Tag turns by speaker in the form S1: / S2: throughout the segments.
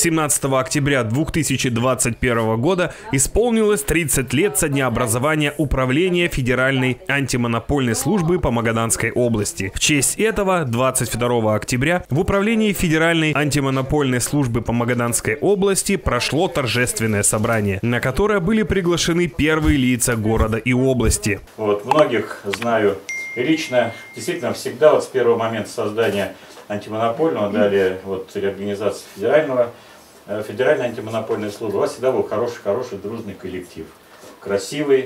S1: 17 октября 2021 года исполнилось 30 лет со дня образования Управления Федеральной антимонопольной службы по Магаданской области. В честь этого 22 октября в Управлении Федеральной антимонопольной службы по Магаданской области прошло торжественное собрание, на которое были приглашены первые лица города и области.
S2: Многих знаю лично. Действительно, всегда с первого момента создания антимонопольного, далее реорганизации Федеральной антимонопольной службы, у вас всегда был хороший дружный коллектив. Красивый,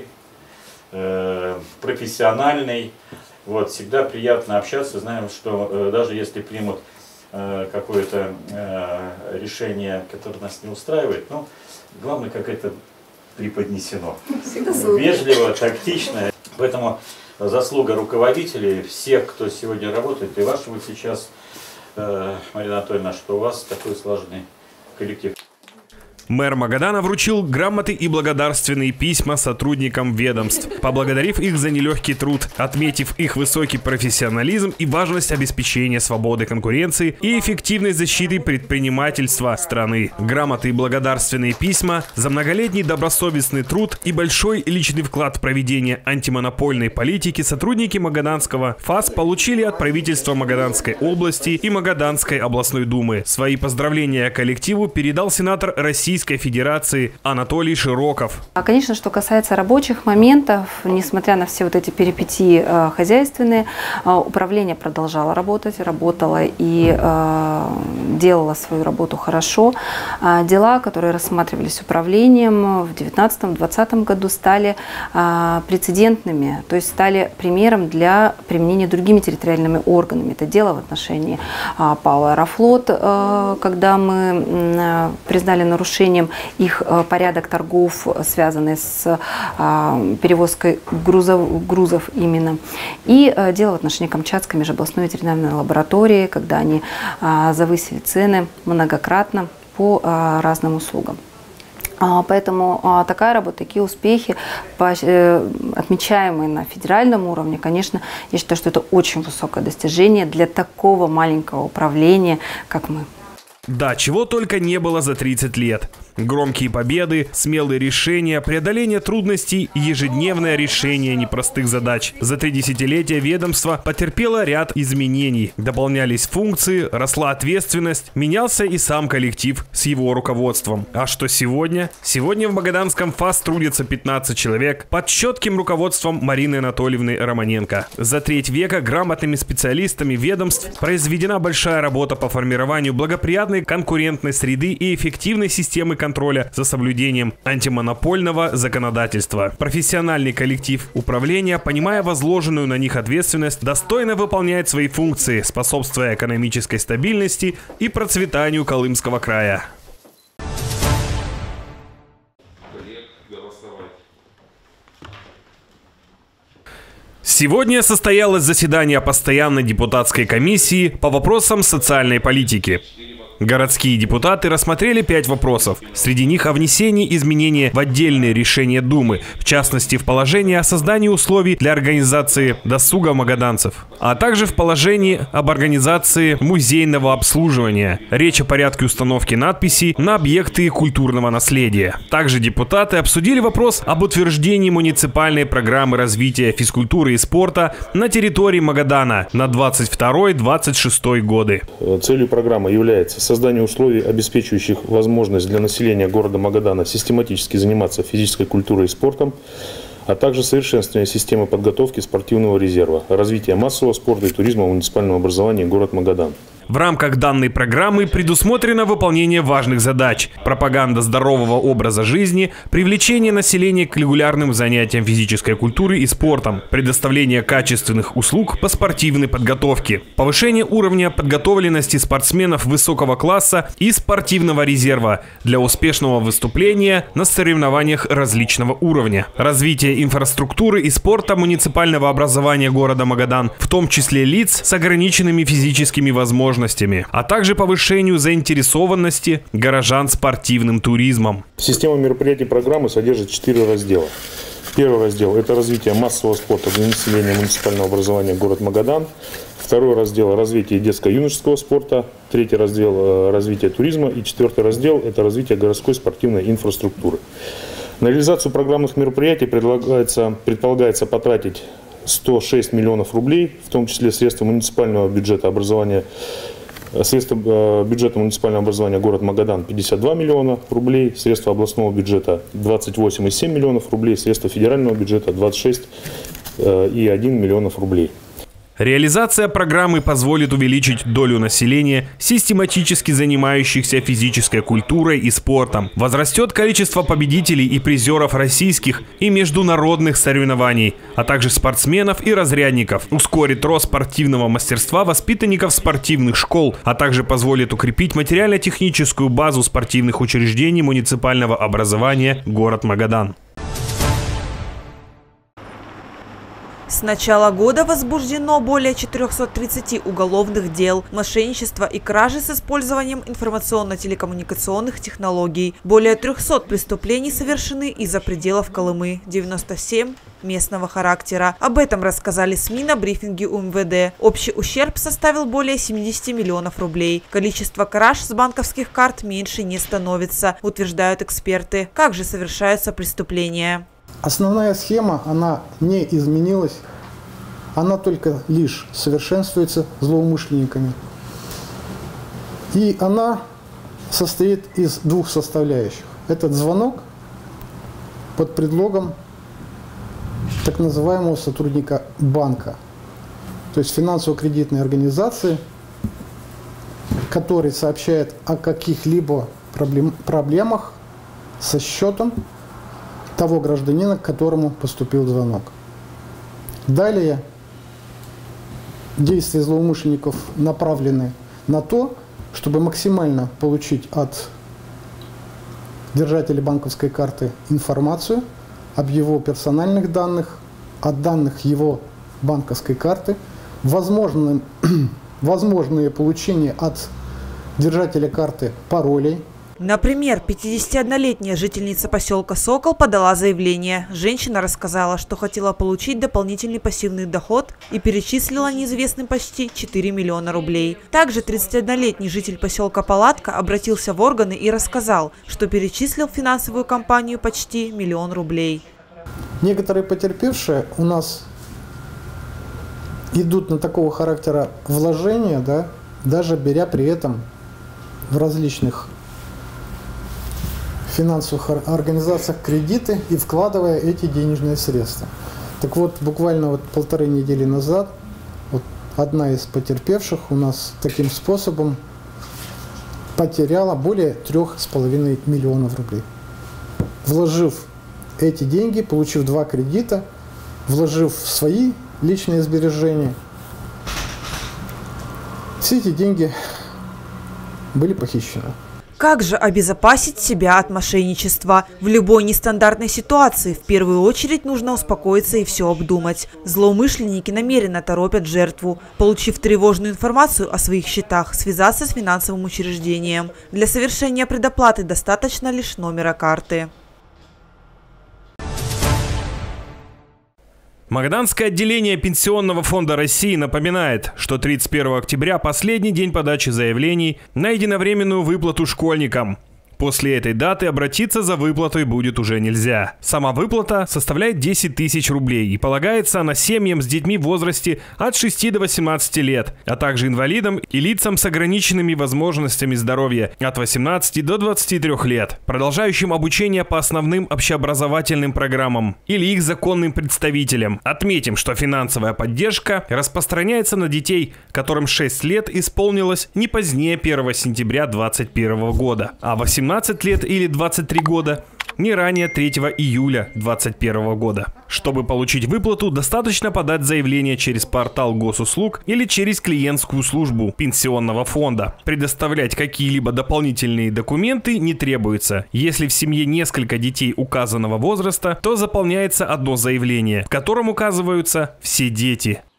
S2: профессиональный. Всегда приятно общаться. Знаем, что даже если примут какое-то решение, которое нас не устраивает, главное, как это преподнесено. Вежливо, тактично. Поэтому заслуга руководителей, всех, кто сегодня работает, и вашего сейчас, Марина Анатольевна, что у вас такой слаженный коллектив.
S1: Мэр Магадана вручил грамоты и благодарственные письма сотрудникам ведомств, поблагодарив их за нелегкий труд, отметив их высокий профессионализм и важность обеспечения свободы конкуренции и эффективной защиты предпринимательства страны. Грамоты и благодарственные письма за многолетний добросовестный труд и большой личный вклад в проведение антимонопольной политики сотрудники Магаданского ФАС получили от правительства Магаданской области и Магаданской областной думы. Свои поздравления коллективу передал сенатор Российской Федерации Анатолий Широков.
S3: Конечно, что касается рабочих моментов, несмотря на все эти перипетии хозяйственные, управление продолжало работать, работало и делало свою работу хорошо. Дела, которые рассматривались управлением в 2019-2020 году, стали прецедентными, то есть стали примером для применения другими территориальными органами. Это дело в отношении ПАО «Аэрофлот», когда мы признали нарушение их порядок торгов, связанный с перевозкой грузов именно. И дело в отношении Камчатской межобластной ветеринарной лаборатории, когда они завысили цены многократно по разным услугам. Поэтому такая работа, такие успехи, отмечаемые на федеральном уровне, конечно, я считаю, что это очень высокое достижение для такого маленького управления, как мы.
S1: Да, чего только не было за 30 лет. Громкие победы, смелые решения, преодоление трудностей и ежедневное решение непростых задач. За 3 десятилетия ведомство потерпело ряд изменений. Дополнялись функции, росла ответственность, менялся и сам коллектив с его руководством. А что сегодня? Сегодня в Магаданском ФАС трудится 15 человек под четким руководством Марины Анатольевны Романенко. За треть века грамотными специалистами ведомств произведена большая работа по формированию благоприятной конкурентной среды и эффективной системы контроля за соблюдением антимонопольного законодательства. Профессиональный коллектив управления, понимая возложенную на них ответственность, достойно выполняет свои функции, способствуя экономической стабильности и процветанию Колымского края. Сегодня состоялось заседание постоянной депутатской комиссии по вопросам социальной политики. Городские депутаты рассмотрели 5 вопросов. Среди них о внесении изменений в отдельные решения Думы, в частности в положение о создании условий для организации досуга магаданцев, а также в положении об организации музейного обслуживания. Речь о порядке установки надписей на объекты культурного наследия. Также депутаты обсудили вопрос об утверждении муниципальной программы развития физкультуры и спорта на территории Магадана на 22-26 годы.
S4: Целью программы является создание условий, обеспечивающих возможность для населения города Магадана систематически заниматься физической культурой и спортом, а также совершенствование системы подготовки спортивного резерва, развитие массового спорта и туризма в муниципальном образовании город Магадан.
S1: В рамках данной программы предусмотрено выполнение важных задач: пропаганда здорового образа жизни, привлечение населения к регулярным занятиям физической культурой и спортом, предоставление качественных услуг по спортивной подготовке, повышение уровня подготовленности спортсменов высокого класса и спортивного резерва для успешного выступления на соревнованиях различного уровня, развитие инфраструктуры и спорта муниципального образования города Магадан, в том числе лиц с ограниченными физическими возможностями, а также повышению заинтересованности горожан спортивным туризмом.
S4: Система мероприятий программы содержит 4 раздела. Первый раздел – это развитие массового спорта для населения муниципального образования город Магадан. Второй раздел – развитие детско-юношеского спорта. Третий раздел – развитие туризма. И четвертый раздел – это развитие городской спортивной инфраструктуры. На реализацию программных мероприятий предполагается потратить 106 миллионов рублей, в том числе средства муниципального бюджета образования. Средства бюджета муниципального образования город Магадан 52 миллиона рублей, средства областного бюджета 28,7 миллионов рублей, средства федерального бюджета 26,1 миллионов рублей.
S1: Реализация программы позволит увеличить долю населения, систематически занимающихся физической культурой и спортом. Возрастет количество победителей и призеров российских и международных соревнований, а также спортсменов и разрядников. Ускорит рост спортивного мастерства воспитанников спортивных школ, а также позволит укрепить материально-техническую базу спортивных учреждений муниципального образования город Магадан.
S5: С начала года возбуждено более 430 уголовных дел, мошенничества и кражи с использованием информационно-телекоммуникационных технологий. Более 300 преступлений совершены из-за пределов Колымы, 97 местного характера. Об этом рассказали СМИ на брифинге у МВД. Общий ущерб составил более 70 миллионов рублей. Количество краж с банковских карт меньше не становится, утверждают эксперты. Как же совершаются преступления?
S6: Основная схема, она не изменилась, она только лишь совершенствуется злоумышленниками. И она состоит из двух составляющих. Это звонок под предлогом так называемого сотрудника банка, то есть финансово-кредитной организации, который сообщает о каких-либо проблемах со счетом того гражданина, к которому поступил звонок. Далее действия злоумышленников направлены на то, чтобы максимально получить от держателя банковской карты информацию об его персональных данных, о данных его банковской карты, возможные получения от держателя карты паролей.
S5: Например, 51-летняя жительница поселка Сокол подала заявление. Женщина рассказала, что хотела получить дополнительный пассивный доход и перечислила неизвестным почти 4 миллиона рублей. Также 31-летний житель поселка Палатка обратился в органы и рассказал, что перечислил в финансовую компанию почти 1 миллион рублей.
S6: Некоторые потерпевшие у нас идут на такого характера вложения, да, даже беря при этом в различных финансовых организациях кредиты и вкладывая эти денежные средства. Так вот, буквально 1,5 недели назад одна из потерпевших у нас таким способом потеряла более 3,5 миллионов рублей. Вложив эти деньги, получив 2 кредита, вложив в свои личные сбережения, все эти деньги были похищены.
S5: Как же обезопасить себя от мошенничества? В любой нестандартной ситуации в первую очередь нужно успокоиться и все обдумать. Злоумышленники намеренно торопят жертву. Получив тревожную информацию о своих счетах, связаться с финансовым учреждением. Для совершения предоплаты достаточно лишь номера карты.
S1: Магаданское отделение Пенсионного фонда России напоминает, что 31 октября – последний день подачи заявлений на единовременную выплату школьникам. После этой даты обратиться за выплатой будет уже нельзя. Сама выплата составляет 10 тысяч рублей и полагается она семьям с детьми в возрасте от 6 до 18 лет, а также инвалидам и лицам с ограниченными возможностями здоровья от 18 до 23 лет, продолжающим обучение по основным общеобразовательным программам или их законным представителям. Отметим, что финансовая поддержка распространяется на детей, которым 6 лет исполнилось не позднее 1 сентября 2021 года, а 18 лет или 23 года не ранее 3 июля 2021 года. Чтобы получить выплату, достаточно подать заявление через портал госуслуг или через клиентскую службу Пенсионного фонда. Предоставлять какие-либо дополнительные документы не требуется. Если в семье несколько детей указанного возраста, то заполняется одно заявление, в котором указываются все дети.